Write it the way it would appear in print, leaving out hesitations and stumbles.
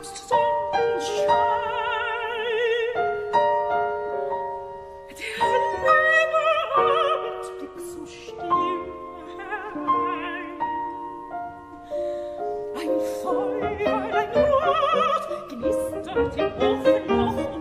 herbst Sonnenschein. Der lange Abend blieb so still herein. Ein Feuer, ein Rot, knistert im Ofen noch